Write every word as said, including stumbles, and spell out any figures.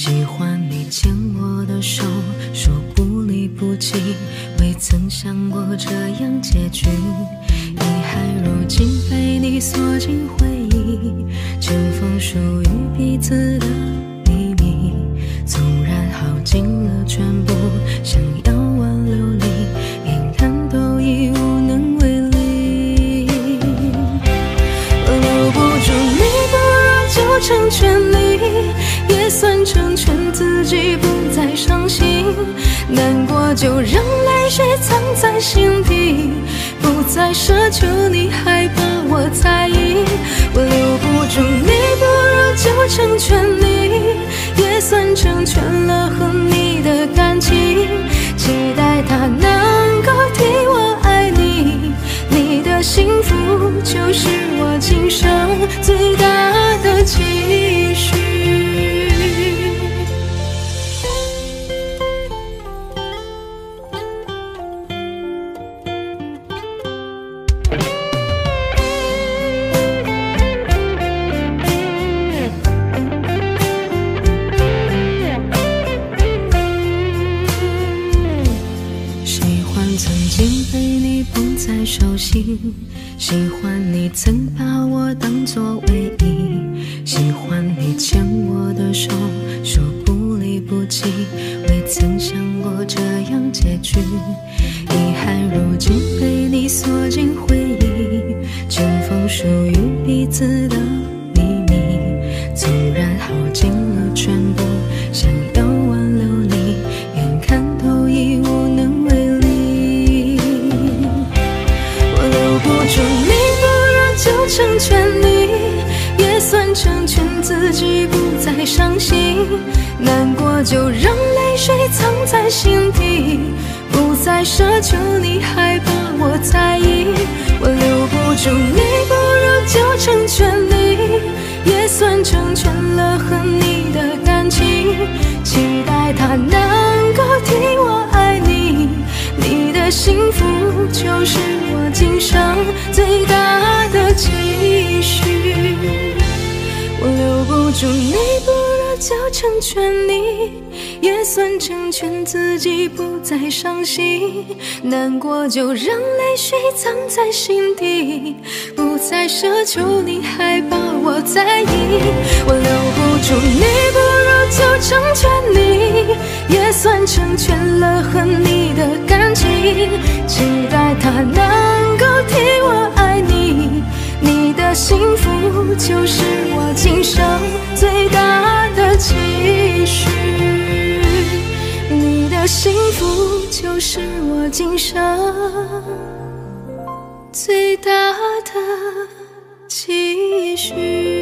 喜欢你牵我的手，说不离不弃，未曾想过这样结局。遗憾如今被你锁进回忆，尘封属于彼此的秘密。纵然耗尽了全部，想要挽留你，眼看都已无能为力。我留不住你，不如就成全你，也算成全自己不再伤心。难过就让泪水藏在心底，不再奢求你还把我在意。我留不住你，不如就成全你，也算成全了和你的感情。期待他能够替我爱你，你的幸福就是我今生最大的期许。曾经被你捧在手心，喜欢你曾把我当作唯一，喜欢你牵我的手，说不离不弃，未曾想过这样结局。遗憾如今被你锁进回忆，尘封属于彼此的秘密。纵然耗尽了全部，想要挽留你，眼看都已无能为力。就成全你，也算成全自己不再伤心。难过就让泪水藏在心底，不再奢求你还把我在意。我留不住你，不如就成全你，也算成全了和你的感情。期待他能够替我爱你，你的幸福就是我今生最大的期许。我留不住你，不如就成全你，也算成全自己不再伤心。难过就让泪水藏在心底，不再奢求你还把我在意。我留不住你，不如就成全你，也算成全了和你的感情。期待他能够替我爱你，你的幸福就是我今生最大的期许。你的幸福就是我今生最大的期许。